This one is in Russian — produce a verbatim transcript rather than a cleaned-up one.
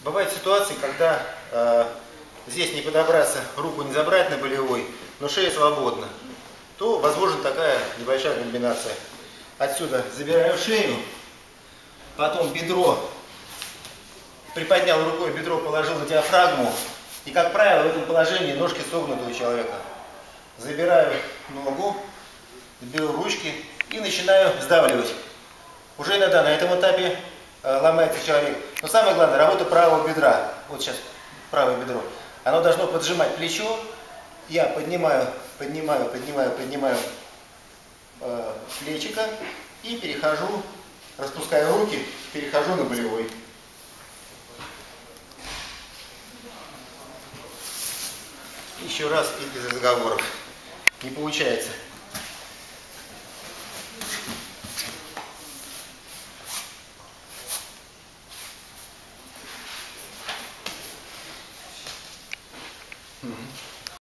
Бывают ситуации, когда э, здесь не подобраться, руку не забрать на болевой, но шея свободна, то возможна такая небольшая комбинация. Отсюда забираю шею, потом бедро, приподнял рукой, бедро положил на диафрагму, и, как правило, в этом положении ножки согнуты у человека. Забираю ногу, беру ручки и начинаю сдавливать. Уже иногда на этом этапе э, ломается человек. Но самое главное, работа правого бедра. Вот сейчас правое бедро. Оно должно поджимать плечо. Я поднимаю, поднимаю, поднимаю, поднимаю э, плечико и перехожу, распускаю руки, перехожу на болевой. Еще раз и без разговоров. Не получается. Mm-hmm.